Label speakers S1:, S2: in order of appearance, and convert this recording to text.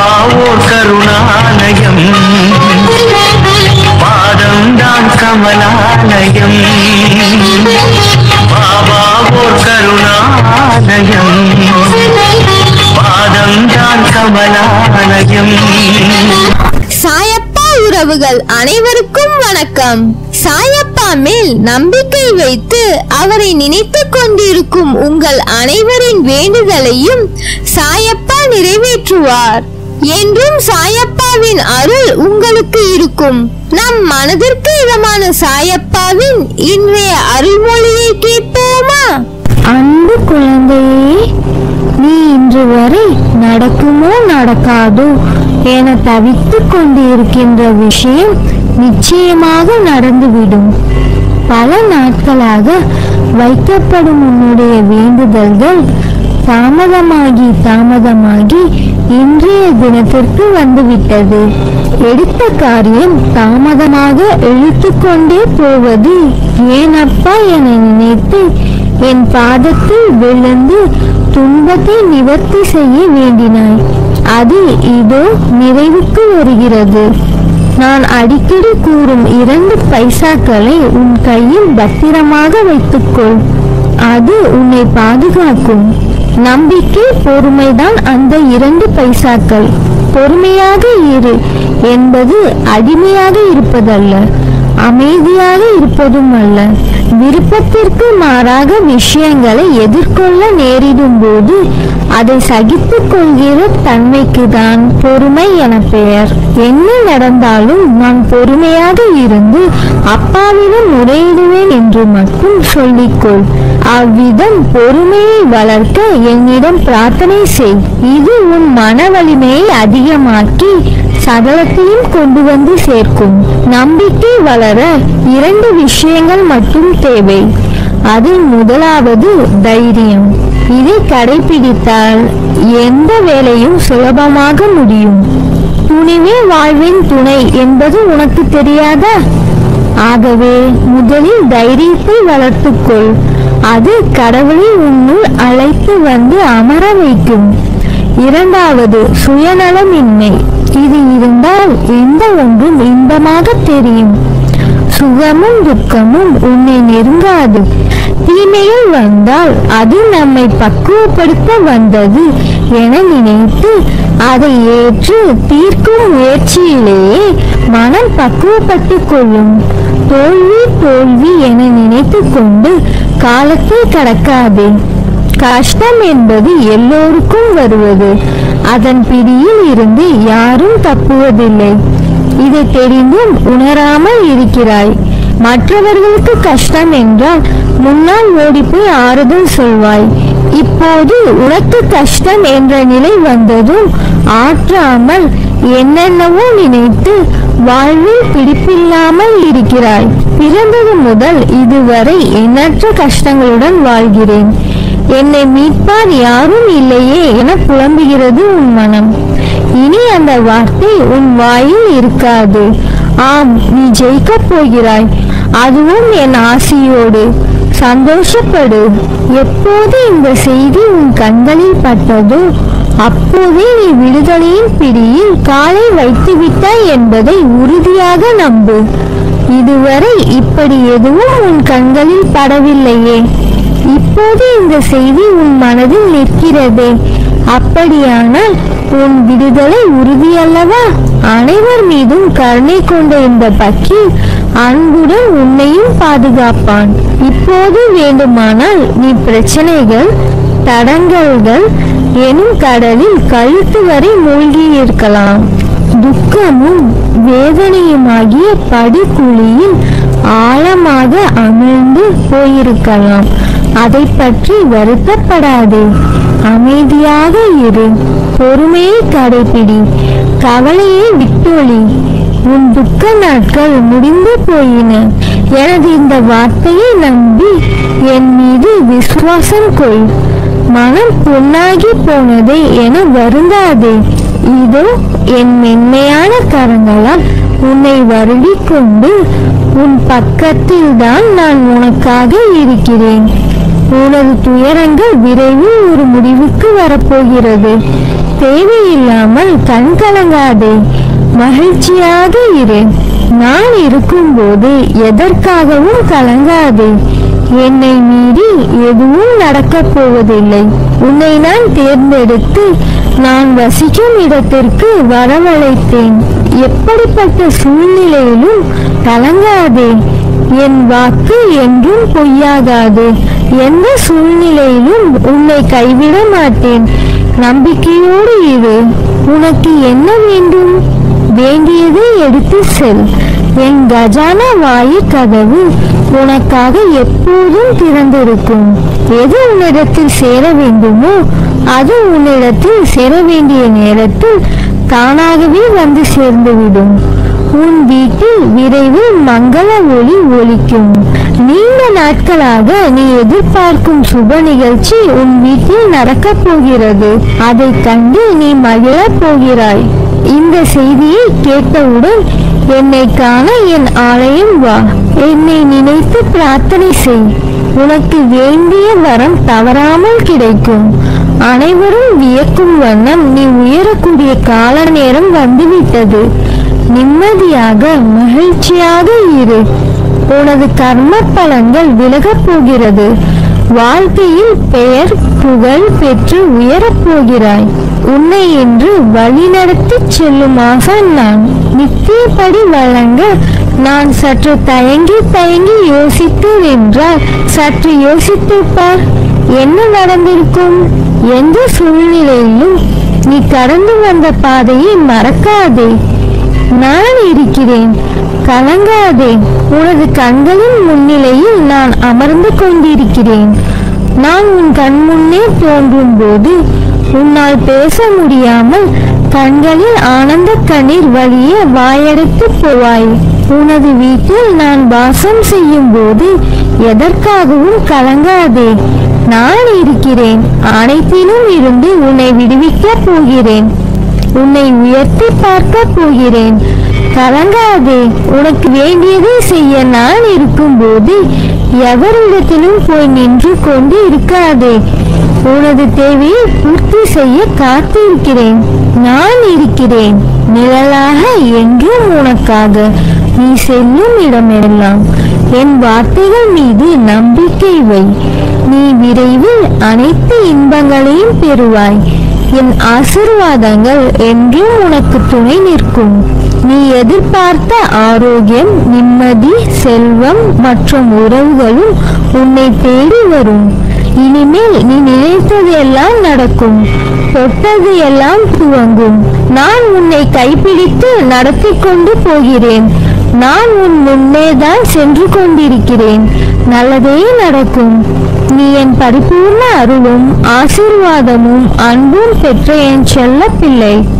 S1: ஓர் கருணாலயம், பாதம்தான் கமலாலயம். பாபா ஓர் கருணாலயம், பாதம்தான் கமலாலயம்.
S2: சாயப்பா உறவுகள் அனைவருக்கும் வணக்கம். சாயப்பா மேல் நம்பிக்கை வைத்து அவரை நினைத்து கொண்டிருக்கும் உங்கள் அனைவரின் வேண்டுதலையும் சாயப்பா நிறைவேற்றுவார். என்றும் சாயப்பாவின் அருள் உங்களுக்கு இருக்கும். நம் மனதிற்கு இதமான சாயப்பாவின் இன்றைய அருள்மொழியை கேட்போமா?
S3: அன்பு குழந்தையே, நீ இன்று வரை நடக்குமோ நடக்காதோ என தவித்துக் கொண்டிருக்கின்ற விஷயம் நிச்சயமாக நடந்துவிடும். பல நாட்களாக வைக்கப்படும் உன்னுடைய வேண்டுதல்கள் தாமதமாகி இன்றைய தினத்திற்கு வந்துவிட்டது. எடுத்த காரியம் தாமதமாக இழுத்துக்கொண்டே போவது ஏனப்பா என நினைத்து என் பாதத்தில் விழுந்து துன்பத்தை நிவர்த்தி செய்ய வேண்டினாய். அது இதோ நிறைவுக்கு வருகிறது. நான் அடிக்கடி கூறும் 2 பைசாக்களை உன் கையில் பத்திரமாக வைத்துக்கொள். அது உன்னை பாதுகாக்கும். நம்பிக்கை, பொறுமைதான் அந்த 2 பைசாக்கள். பொறுமையாக இரு என்பது அடிமையாக இருப்பதல்ல, அமைதியாக இருப்பதும் அல்ல. விருப்பத்திற்கு மாறாக விஷயங்களை எதிர்கொள்ள நேரிடும் போது அதை சகித்துக் கொள்கிற தன்மைக்கு தான் பொறுமை என பெயர். என்ன நடந்தாலும் நான் பொறுமையாக இருந்து அப்பாவிடம் முறையிடுவேன் என்று மட்டும் சொல்லிக்கொள். அவ்விதம் பொறுமையை வளர்க்க என்னிடம் பிரார்த்தனை செய். இது உன் மன வலிமையை அதிகமாக்கி சகலத்தையும் கொண்டு வந்து சேர்க்கும். நம்பிக்கை வளர 2 விஷயங்கள் மட்டும் தேவை. அதில் முதலாவது தைரியம். இதை கடைபிடித்தால் எந்த வேலையும் சுலபமாக முடியும். துணிவே வாழ்வின் துணை என்பது உனக்கு தெரியாதா? ஆகவே முதலில் தைரியத்தை வளர்த்துக்கொள். அது கடவுளை உன்னுள் அழைத்து வந்து அமர வைக்கும். இரண்டாவது சுயநலமின்மை. இது இருந்தால் எந்த ஒன்றும் இன்பமாக தெரியும். சுகமும் துக்கமும் உன்னை நெருங்காது. தீமைகள் வந்தால் அது நம்மை பக்குவப்படுத்த வந்தது என நினைத்து அதை ஏற்று தீர்க்கும் முயற்சியிலேயே மனம் பக்குவப்பட்டு கொள்ளும். தோல்வி என நினைத்து கொண்டு காலத்தை கடக்காதே. கஷ்டம் என்பது எல்லோருக்கும் வருவது. அதன் பிடியில் இருந்து யாரும் தப்புவதில்லை. இதை தெரிந்தும் உணராமல் இருக்கிறாய். மற்றவர்களுக்கு கஷ்டம் என்றால் முன்னால் ஓடிப்போய் ஆறுதல் சொல்வாய். இப்போது உனக்கு கஷ்டம் என்ற நிலை வந்ததும் ஆற்றாமல் என்னென்னவோ நினைத்து வாழ்வில் பிடிப்பில்லாமல் இருக்கிறாய். பிறந்தது முதல் இதுவரை எண்ணற்ற கஷ்டங்களுடன் வாழ்கிறேன். என்னை மீட்பார் யாரும் இல்லையே என புலம்புகிறது உன் மனம். இனி அந்த வார்த்தை உன் வாயில் இருக்காது. ஆம், நீ ஜெயிக்கப் போகிறாய். அதுவும் என் ஆசியோடு. சந்தோஷப்படு. எப்போது இந்த செய்தி உன் கண்களில் பட்டதோ அப்போதே நீ விடுதலையின் பிடியில் காலை வைத்து விட்டாய் என்பதை உறுதியாக நம்பு. இதுவரை இப்படி எதுவும் உன் கண்களில் படவில்லையே. இப்போது இந்த செய்தி உன் மனதில் நிற்கிறதே. அப்படியானால் உன் விடுதலை உறுதியல்லவா? அனைவர் மீதும் கருணை கொண்ட இந்த பக்கீர் அன்புடன் உன்னையும் பாதுகாப்பான். இப்போது வேண்டுமானால் நீ பிரச்சனைகள், தடங்கல்கள் எனும் கடலில் கழுத்து வரை மூழ்கி இருக்கலாம். துக்கமும் வேதனையுமாகிய படுகுழியில் ஆழமாக அமிழ்ந்து போயிருக்கலாம். அதை பற்றி வருத்தப்படாதே. அமைதியாக இரு. பொறுமையை கடைபிடி. கவலையை விட்டொழி. உன் துக்க நாட்கள் முடிந்து போயின. எனது இந்த வார்த்தையை நம்பி என் மீது விசுவாசம் கொள். மனம் பொன்னாகி போனதே என வருந்தாதே. இதோ என் மென்மையான கரங்களால் உன்னை வருடிக் கொண்டு உன் பக்கத்தில் தான் நான் உனக்காக இருக்கிறேன். உனது துயரங்கள் விரைவில் ஒரு முடிவுக்கு வரப்போகிறது. தேவையில்லாமல் கண் கலங்காதே, மகிழ்ச்சியாக இரு. நான் இருக்கும்போது எதற்காகவும் கலங்காதே. என்னை மீறி எதுவும் நடக்கப் போவதில்லை. உன்னை நான் தேர்ந்தெடுத்து நான் வசிக்கும் இடத்திற்கு வரவழைத்தேன். எப்படிப்பட்ட சூழ்நிலையிலும் கலங்காதே. என் வாக்கு என்றும் பொய்யாகாது. எந்த சூழ்நிலையிலும் உன்னை கைவிட மாட்டேன். நம்பிக்கையோடு இரு. உனக்கு என்ன வேண்டும்? வேண்டியதை எடுத்து செல். என் கஜானா வாயு கதவு உனக்காக எப்போதும் திறந்திருக்கும். எது உன்னிடத்தில் சேர வேண்டுமோ அது உன்னிடத்தில் சேர வேண்டிய நேரத்தில் தானாகவே வந்து சேர்ந்துவிடும். உன் வீட்டில் விரைவில் மங்கள ஒளி ஒலிக்கும். நீண்ட நாட்களாக நீ எதிர்பார்க்கும் சுப நிகழ்ச்சி உன் வீட்டில் நடக்கப் போகிறது. அதை கண்டு நீ மகிழப் போகிறாய். இந்த செய்தியை கேட்டவுடன் என்னை காண என் ஆலயம் வா. என்னை நினைத்து பிரார்த்தனை செய். உனக்கு வேண்டிய வரம் தவறாமல் கிடைக்கும். அனைவரும் வியக்கும் வண்ணம் நீ உயரக்கூடிய கால நேரம் வந்துவிட்டது. நிம்மதியாக மகிழ்ச்சியாக இரு. உனது கர்ம பலன்கள் விலகப் போகிறது. வாழ்க்கையில் பெயர் புகழ் பெற்று உயரப் போகிறாய். உன்னை என்று வழிநடத்தி செல்லும் ஆசான் நான். நித்தியப்படி வழங்க நான் சற்று தயங்கி யோசித்தேன் என்றால் சற்று யோசித்துப்பார். என்ன நடந்திருக்கும்? எந்த சூழ்நிலையிலும் நீ கடந்து வந்த பாதையை மறக்காதே. நான் இருக்கிறேன், கலங்காதே. உனது கண்களின் முன்னிலையில் நான் அமர்ந்து கொண்டிருக்கிறேன். நான் உன் கண் முன்னே தோன்றும் போது உன்னால் பேச முடியாமல் கண்களில் ஆனந்த கண்ணீர் வழிய வாயடைத்து போவாய். உனது வீட்டில் நான் வாசம் செய்யும் போது எதற்காகவும் கலங்காதே. நான் இருக்கிறேன். அனைத்திலும் இருந்து உன்னை விடுவிக்கப் போகிறேன். உன்னை உயர்த்தி பார்க்க போகிறேன். கலங்காதே. உனக்கு வேண்டியதை செய்ய நான் இருக்கும்போது எவரிடத்திலும் போய் நின்று கொண்டு இருக்காதே. உனது தேவையை பூர்த்தி செய்ய காத்திருக்கிறேன். நான் இருக்கிறேன் நிழலாக என்றும் உனக்காக. நீ செல்லும் இடமெல்லாம் என் வார்த்தைகள் மீது நம்பிக்கை வை. நீ விரைவில் அனைத்து இன்பங்களையும் பெறுவாய். என் ஆசீர்வாதங்கள் என்றும் உனக்கு துணை நிற்கும். நீ எதிர்பார்த்த ஆரோக்கியம், நிம்மதி, செல்வம் மற்றும் உறவுகளும் உன்னை தேடி வரும். இனிமேல் நீ நினைத்தது எல்லாம் நடக்கும். தொட்டது எல்லாம் துவங்கும். நான் உன்னை கைப்பிடித்து நடத்தி கொண்டு போகிறேன். நான் உன் முன்னேதான் சென்று கொண்டிருக்கிறேன். நல்லதே நடக்கும். நீ என் பரிபூர்ண அருளும் ஆசீர்வாதமும் அன்பும் பெற்ற என் செல்ல பிள்ளை.